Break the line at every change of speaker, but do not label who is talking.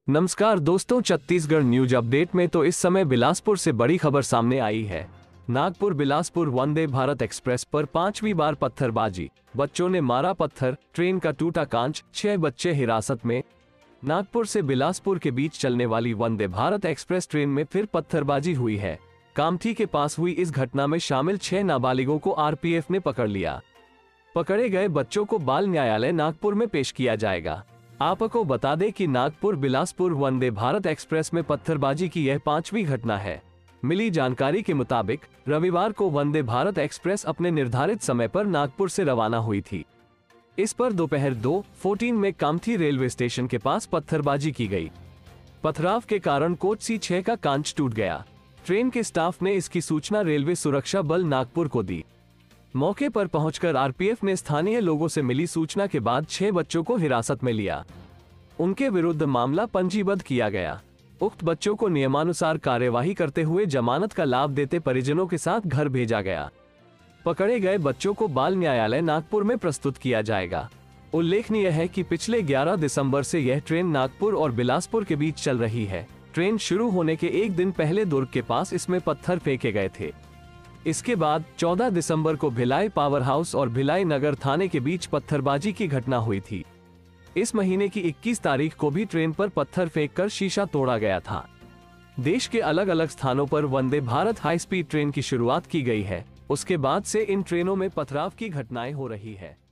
नमस्कार दोस्तों, Chhattisgarh news update में तो इस समय बिलासपुर से बड़ी खबर सामने आई है। नागपुर बिलासपुर वंदे भारत एक्सप्रेस पर 5वीं बार पत्थरबाजी, बच्चों ने मारा पत्थर, ट्रेन का टूटा कांच, 6 बच्चे हिरासत में। नागपुर से बिलासपुर के बीच चलने वाली वंदे भारत एक्सप्रेस ट्रेन में फिर पत्थरबाजी हुई है। कामठी के पास हुई इस घटना में शामिल 6 नाबालिगों को आरपीएफ ने पकड़ लिया। पकड़े गए बच्चों को बाल न्यायालय नागपुर में पेश किया जाएगा। आपको बता दें कि नागपुर बिलासपुर वंदे भारत एक्सप्रेस में पत्थरबाजी की यह 5वीं घटना है। मिली जानकारी के मुताबिक रविवार को वंदे भारत एक्सप्रेस अपने निर्धारित समय पर नागपुर से रवाना हुई थी। इस पर दोपहर 2:14 में कामठी रेलवे स्टेशन के पास पत्थरबाजी की गई। पथराव के कारण कोच C6 का कांच टूट गया। ट्रेन के स्टाफ ने इसकी सूचना रेलवे सुरक्षा बल नागपुर को दी। मौके पर पहुंचकर आरपीएफ ने स्थानीय लोगों से मिली सूचना के बाद 6 बच्चों को हिरासत में लिया। उनके विरुद्ध मामला पंजीबद्ध किया गया। उक्त बच्चों को नियमानुसार कार्यवाही करते हुए जमानत का लाभ देते परिजनों के साथ घर भेजा गया। पकड़े गए बच्चों को बाल न्यायालय नागपुर में प्रस्तुत किया जाएगा। उल्लेखनीय है कि पिछले 11 दिसंबर से यह ट्रेन नागपुर और बिलासपुर के बीच चल रही है। ट्रेन शुरू होने के एक दिन पहले दुर्ग के पास इसमें पत्थर फेंके गए थे। इसके बाद 14 दिसंबर को भिलाई पावर हाउस और भिलाई नगर थाने के बीच पत्थरबाजी की घटना हुई थी। इस महीने की 21 तारीख को भी ट्रेन पर पत्थर फेंककर शीशा तोड़ा गया था। देश के अलग अलग स्थानों पर Vande Bharat high speed train की शुरुआत की गई है। उसके बाद से इन ट्रेनों में पथराव की घटनाएं हो रही है।